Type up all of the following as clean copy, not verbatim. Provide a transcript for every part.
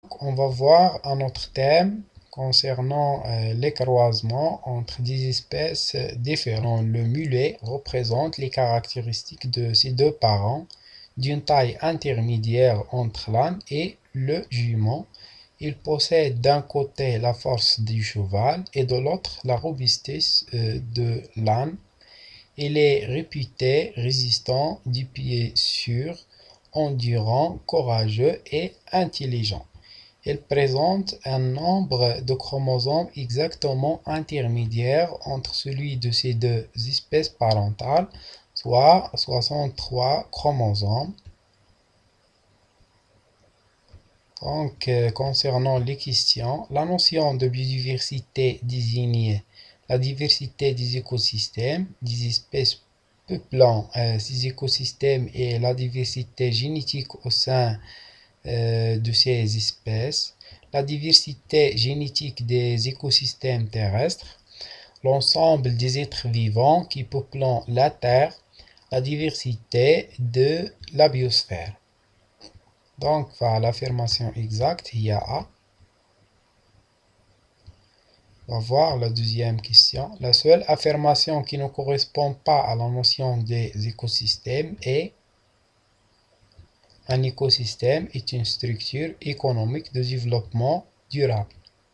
On va voir un autre thème concernant les croisements entre des espèces différentes. Le mulet représente les caractéristiques de ses deux parents d'une taille intermédiaire entre l'âne et le jument. Il possède d'un côté la force du cheval et de l'autre la robustesse de l'âne. Il est réputé résistant, du pied sûr, endurant, courageux et intelligent. Il présente un nombre de chromosomes exactement intermédiaire entre celui de ces deux espèces parentales, soit 63 chromosomes. Donc, concernant les questions, la notion de biodiversité désigne la diversité des écosystèmes, des espèces peuplant ces écosystèmes et la diversité génétique au sein de ces espèces, la diversité génétique des écosystèmes terrestres, l'ensemble des êtres vivants qui peuplent la Terre, la diversité de la biosphère. Donc, l'affirmation exacte, il y a A. On va voir la deuxième question. La seule affirmation qui ne correspond pas à la notion des écosystèmes est un écosystème est une structure économique de développement durable.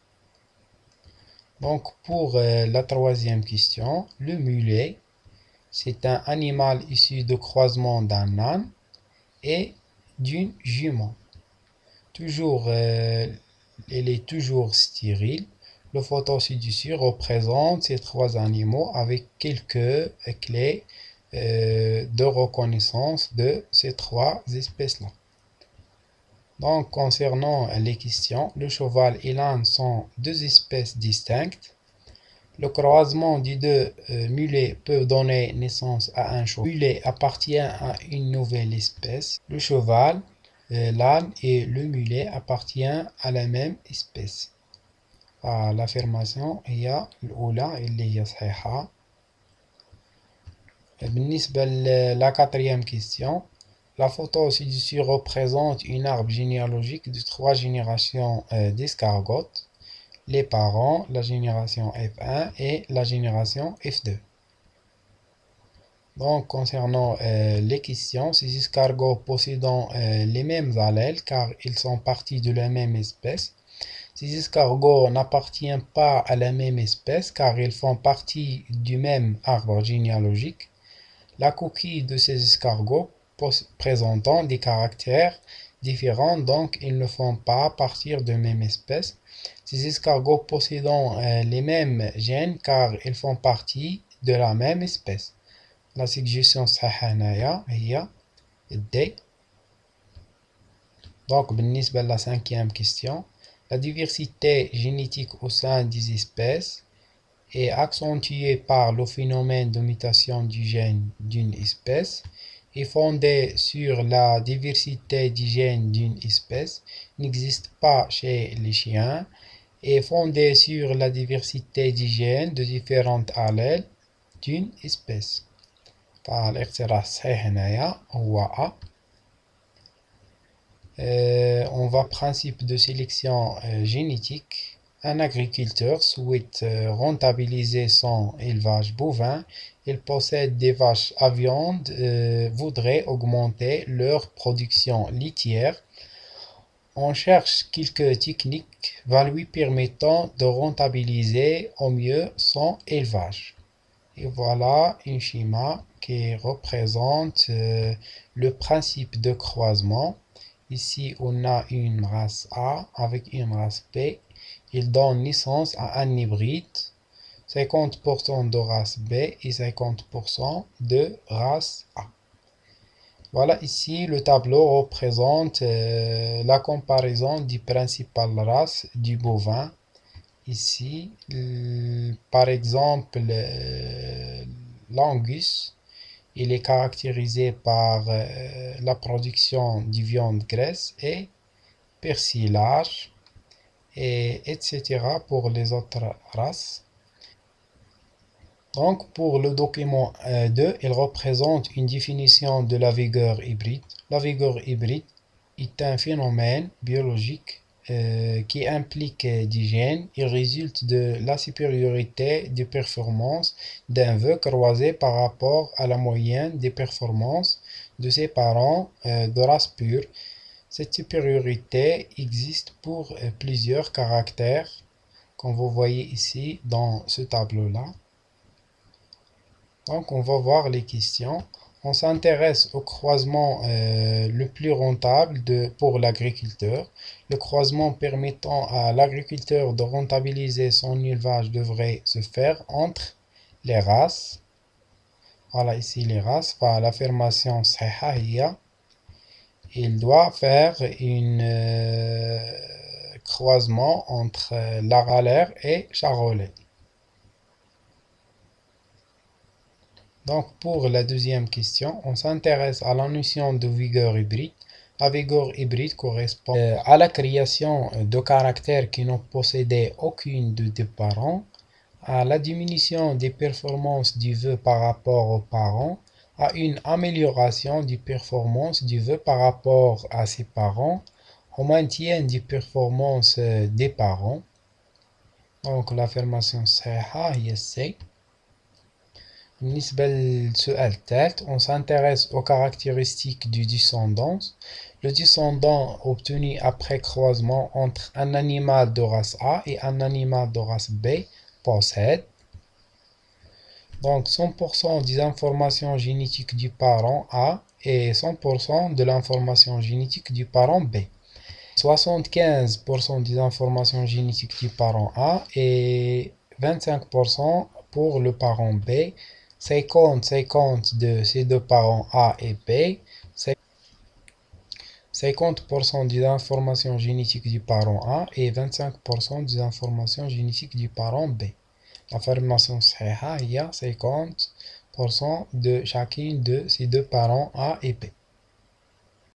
Donc, pour la troisième question, le mulet, c'est un animal issu de croisement d'un âne et d'une jument. Toujours, il est toujours stérile. Le photo ci-dessus représente ces trois animaux avec quelques clés de reconnaissance de ces trois espèces-là. Donc, concernant les questions, le cheval et l'âne sont deux espèces distinctes. Le croisement des deux mulets peut donner naissance à un cheval. Le mulet appartient à une nouvelle espèce. Le cheval, l'âne et le mulet appartiennent à la même espèce. L'affirmation هي الأولى اللي هي صحيحة. بالنسبة la quatrième question, la photo ci-dessus représente une arbre généalogique de trois générations d'escargots, les parents, la génération F1 et la génération F2. Donc, concernant les questions, ces escargots possédant les mêmes allèles car ils sont partis de la même espèce. Ces escargots n'appartiennent pas à la même espèce car ils font partie du même arbre généalogique. La coquille de ces escargots présentant des caractères différents, donc ils ne font pas partie de la même espèce. Ces escargots possédant les mêmes gènes car ils font partie de la même espèce. La suggestion صحيحة هي D. Donc, بالنسبة à la cinquième question, la diversité génétique au sein des espèces est accentuée par le phénomène de mutation du gène d'une espèce et fondée sur la diversité des gènes d'une espèce, n'existe pas chez les chiens, et fondée sur la diversité des gènes de différentes allèles d'une espèce. فالاقتراح الصحيح هنايا هو A. On va principe de sélection génétique. Un agriculteur souhaite rentabiliser son élevage bovin. Il possède des vaches à viande, voudrait augmenter leur production laitière. On cherche quelques techniques lui permettant de rentabiliser au mieux son élevage. Et voilà un schéma qui représente le principe de croisement. Ici, on a une race A avec une race B. Il donne naissance à un hybride. 50% de race B et 50% de race A. Voilà, ici, le tableau représente la comparaison des principales races du bovin. Ici, par exemple, l'Angus, il est caractérisé par la production de viande graisse et persillage, etc. pour les autres races. Donc, pour le document 2, il représente une définition de la vigueur hybride. La vigueur hybride est un phénomène biologique qui implique des gènes, il résulte de la supériorité des performances d'un vœu croisé par rapport à la moyenne des performances de ses parents de race pure. Cette supériorité existe pour plusieurs caractères, comme vous voyez ici dans ce tableau-là. Donc, on va voir les questions. On s'intéresse au croisement le plus rentable pour l'agriculteur. Le croisement permettant à l'agriculteur de rentabiliser son élevage devrait se faire entre les races. Voilà ici les races. Par l'affirmation صحيحة, il doit faire un croisement entre Laralaire et Charolais. Donc, pour la deuxième question, on s'intéresse à la notion de vigueur hybride. La vigueur hybride correspond à la création de caractères qui n'ont possédé aucune des parents, à la diminution des performances du vœu par rapport aux parents, à une amélioration des performances du vœu par rapport à ses parents, au maintien des performances des parents. Donc, l'affirmation صحيحة هي C. بالنسبة للسؤال الثالث, on s'intéresse aux caractéristiques du descendance. Le descendant obtenu après croisement entre un animal de race A et un animal de race B possède donc 100% des informations génétiques du parent A et 100% de l'information génétique du parent B. 75% des informations génétiques du parent A et 25% pour le parent B. 50-50 de ces deux parents A et B, 50% des informations génétiques du parent A et 25% des informations génétiques du parent B. L'affirmation صحيحة, il y a 50% de chacune de ces deux parents A et B.